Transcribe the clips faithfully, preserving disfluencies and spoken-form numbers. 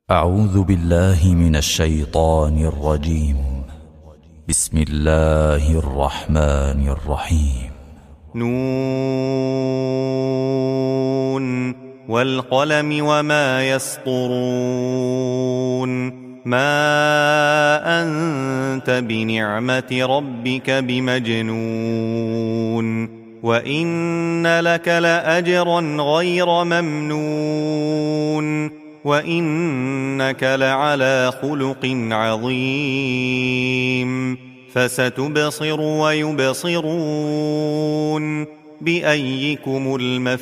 أعوذ بالله من الشيطان الرجيم. بسم الله الرحمن الرحيم. نون والقلم وما يسطرون. ما أنت بنعمة ربك بمجنون وإن لك لأجرا غير ممنون وإنك لعلى خلق عظيم. فستبصر ويبصرون بأيكم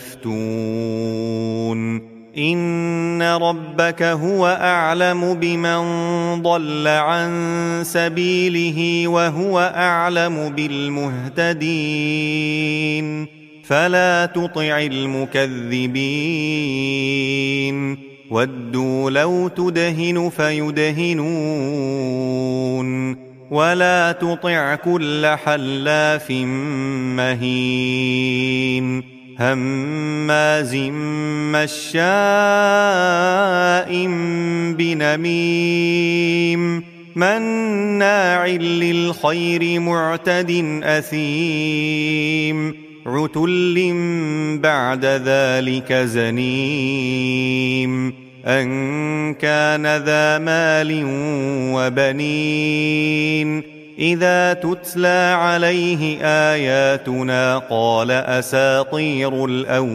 المفتون. إن ربك هو أعلم بمن ضل عن سبيله وهو أعلم بالمهتدين. فلا تطع المكذبين. ودوا لو تدهن فيدهنون. ولا تطع كل حلاف مهين هماز مشاء بنميم مناع للخير معتد أثيم عتل بعد ذلك زنيم أن كان ذا مال وبنين. إذا تتلى عليه آياتنا قال أساطير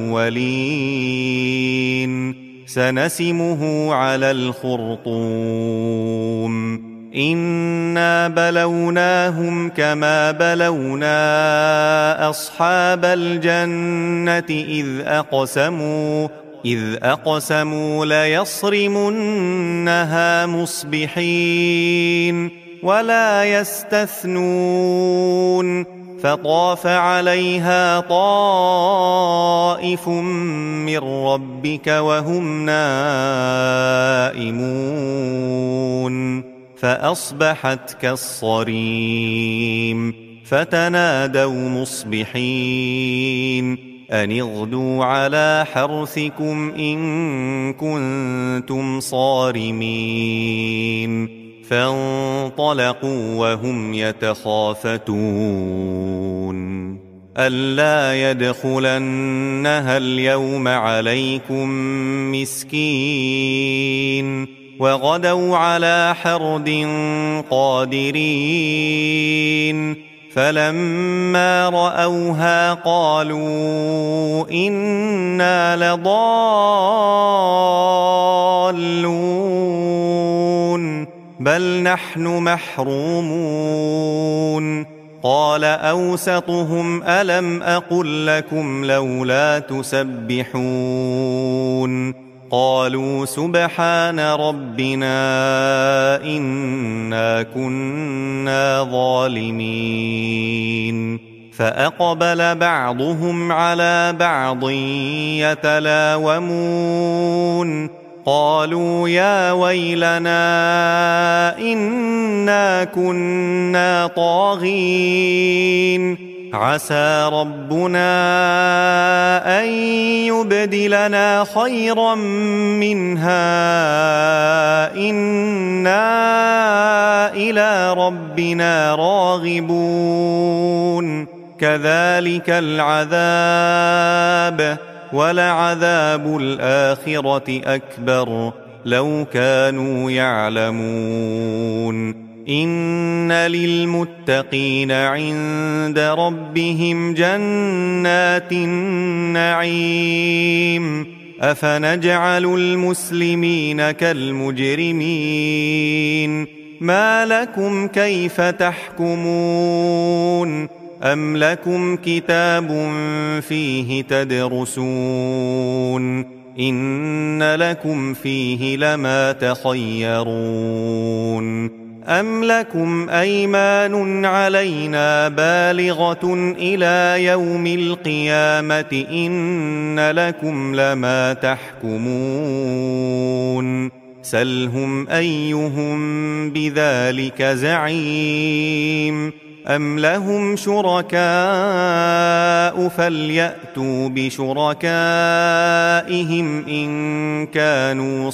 الأولين. سنسمه على الخرطوم. إنا بلوناهم كما بلونا أصحاب الجنة إذ أقسموا إذ أقسموا ليصرمنها مصبحين ولا يستثنون. فطاف عليها طائف من ربك وهم نائمون فأصبحت كالصريم. فتنادوا مصبحين أن اغدوا على حرثكم إن كنتم صارمين. فانطلقوا وهم يتخافتون ألا يدخلنها اليوم عليكم مسكين. وغدوا على حرد قادرين. فلما رأوها قالوا إنا لضالون بل نحن محرومون. قال أوسطهم ألم أقل لكم لولا تسبحون. قالوا سبحان ربنا إنا كنا ظالمين. فأقبل بعضهم على بعض يتلاومون. قالوا يا ويلنا إنا كنا طاغين. عسى ربنا أن يبدلنا خيرا منها إنا إلى ربنا راغبون. كذلك العذاب ولعذاب الآخرة أكبر لو كانوا يعلمون. إن للمتقين عند ربهم جنات النعيم. أفنجعل المسلمين كالمجرمين. ما لكم كيف تحكمون. أم لكم كتاب فيه تدرسون إن لكم فيه لما تخيرون. أم لكم أيمان علينا بالغة إلى يوم القيامة إن لكم لما تحكمون. سلهم أيهم بذلك زعيم. أم لهم شركاء فليأتوا بشركائهم إن كانوا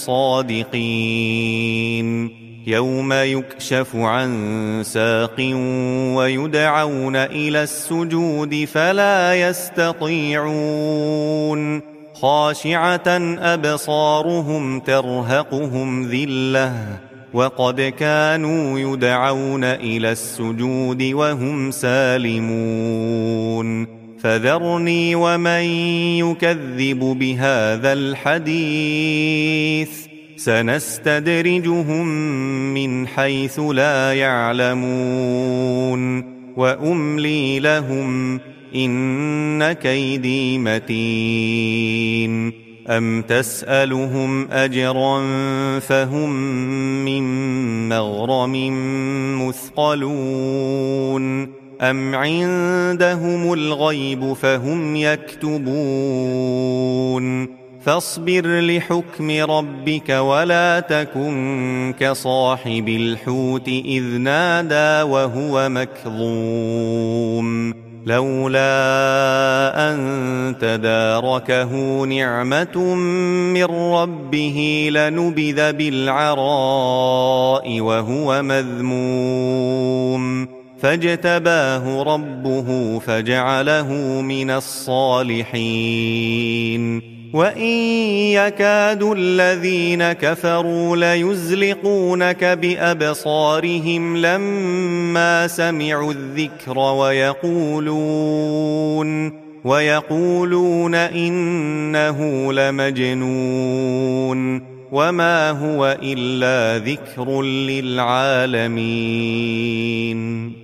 صادقين يوم يكشف عن ساق ويدعون إلى السجود فلا يستطيعون خاشعة أبصارهم ترهقهم ذلة وقد كانوا يدعون إلى السجود وهم سالمون فذرني ومن يكذب بهذا الحديث سنستدرجهم من حيث لا يعلمون وأملي لهم إن كيدي متين أم تسألهم أجرا فهم من مغرم مثقلون أم عندهم الغيب فهم يكتبون فاصبر لحكم ربك ولا تكن كصاحب الحوت إذ نادى وهو مكظوم لولا أن تداركه نعمة من ربه لنبذ بالعراء وهو مذموم فاجتباه ربه فجعله من الصالحين وإن يكاد الذين كفروا ليزلقونك بأبصارهم لما سمعوا الذكر ويقولون ويقولون إنه لمجنون وما هو إلا ذكر للعالمين.